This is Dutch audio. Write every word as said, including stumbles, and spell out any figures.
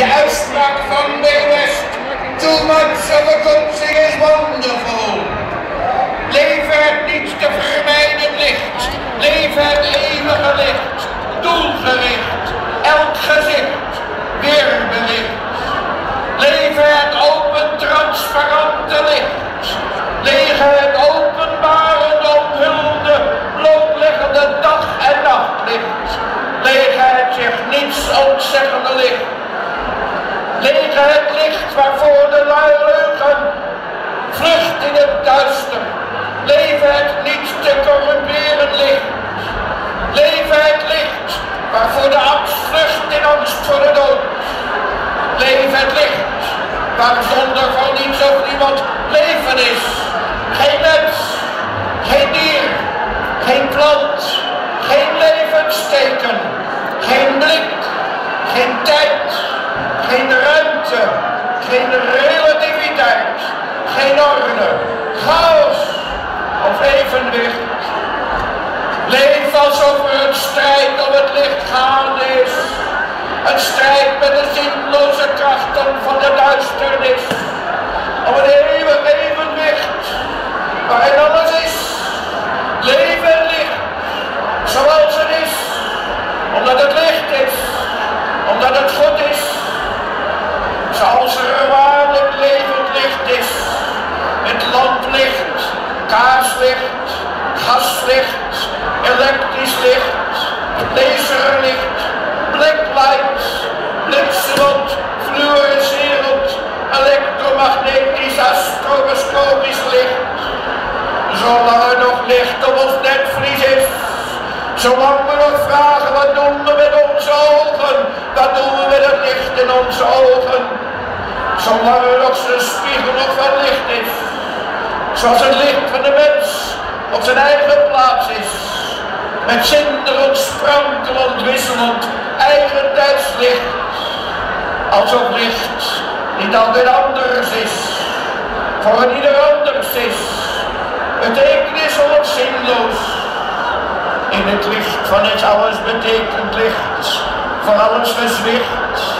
de uitspraak van de West. Too much of a good thing is wonderful. Leven het niet te vermijden licht. Leven het eeuwige licht. Doelgericht. Elk gezicht. Weerbericht. Leven het open transparante licht. Leven het openbare omhulde blootliggende dag en nachtlicht. Leven het zich niets ontzeggende licht. Leven het licht waarvoor de lui leugen vlucht in het duister. Leven het niet te corrumperen licht. Leven het licht waarvoor de angst vlucht in angst voor de dood. Leven het licht waar zonder van niets of niemand leven is. Geen mens, geen dier, geen plant, geen levensteken, geen blik, geen tijd, geen ruimte, geen relativiteit, geen orde, chaos of evenwicht. Leef alsof er een strijd om het licht gaande is. Een strijd met de zinloze krachten van de duisternis. Om een eeuwig evenwicht waarin alles is. Leven en licht zoals het is. Omdat het licht is. Omdat het goed is. Zoals er een waarlijk levend licht is. Met lamplicht, kaarslicht, gaslicht, elektrisch licht, laserlicht, blacklight, bliksemend, fluorescerend, elektromagnetisch, stroboscopisch licht. Zolang er nog licht op ons netvlies is, zolang we nog vragen wat doen we met onze ogen, wat doen we met het licht in onze ogen, zolang er nog zijn spiegel nog van licht is, zoals het licht van de mens op zijn eigen plaats is, met zinderend, sprankelend, wisselend, eigen tijdslicht, alsof licht niet altijd anders is, voor een ieder anders is, betekenis of zinloos, in het licht van het alles betekent licht, voor alles gezwicht,